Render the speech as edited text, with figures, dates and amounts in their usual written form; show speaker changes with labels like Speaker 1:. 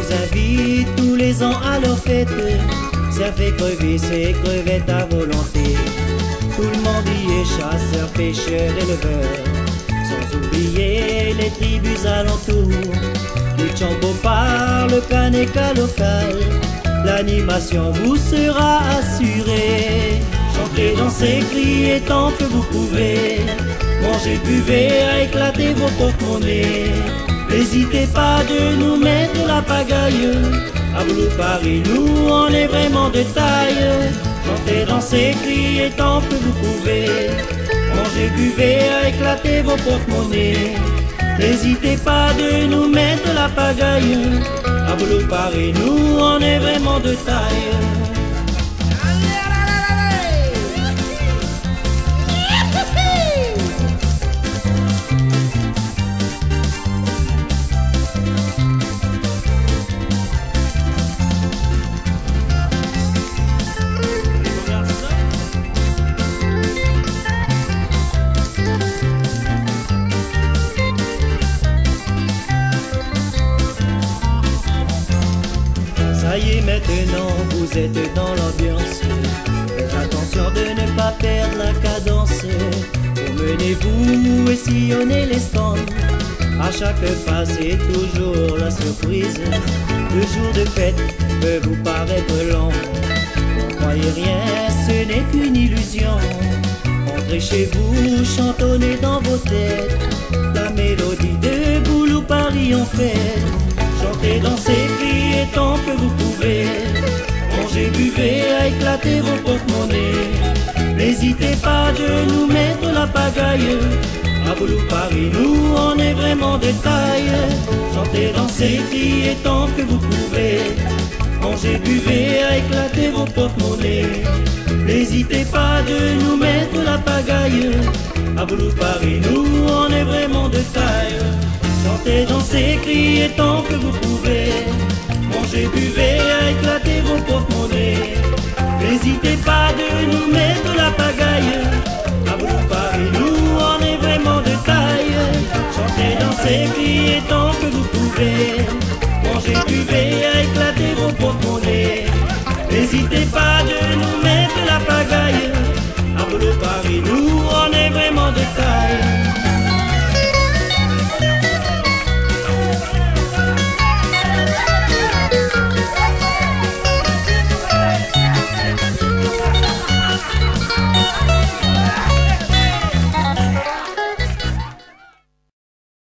Speaker 1: nous invitent tous les ans à leur fête, servent crever ses crevettes à volonté. Tout le monde y est chasseur, pêcheur, éleveur, sans oublier les tribus alentours. Luxembourg par le Kaneka local, l'animation vous sera assurée. Chantez, dansez, criez tant que vous pouvez, mangez, buvez, à éclater vos porte-monnaies. N'hésitez pas de nous mettre la pagaille, à Blue Paris, nous on est vraiment de taille. Chantez, dansez, criez tant que vous pouvez, mangez, buvez, à éclater vos porte-monnaies. N'hésitez pas de nous mettre la pagaille, à Blue Paris, nous on est vraiment de taille. Ça y est, maintenant vous êtes dans l'ambiance. Faites attention de ne pas perdre la cadence. Promenez-vous et sillonnez les stands. À chaque pas c'est toujours la surprise. Le jour de fête peut vous paraître long. Ne croyez rien, ce n'est qu'une illusion. Entrez chez vous, chantonnez dans vos têtes la mélodie de Blue Paris en fête. Chantez, dansez, criez tant que vous pouvez, mangez, buvez, à éclater vos porte-monnaies. N'hésitez pas de nous mettre la pagaille, à Blue Paris, nous on est vraiment de taille. Chantez, dansez, criez tant que vous pouvez, mangez, buvez, à éclater vos porte-monnaies. N'hésitez pas de nous mettre la pagaille, à Blue Paris, nous on est vraiment de taille. Chantez, dansez, criez tant que vous pouvez, mangez, buvez, à éclater vos porte-monnaies. N'hésitez pas de nous mettre la pagaille, à Blue Paris, nous on est vraiment de taille. Chantez, dansez, criez tant que vous pouvez,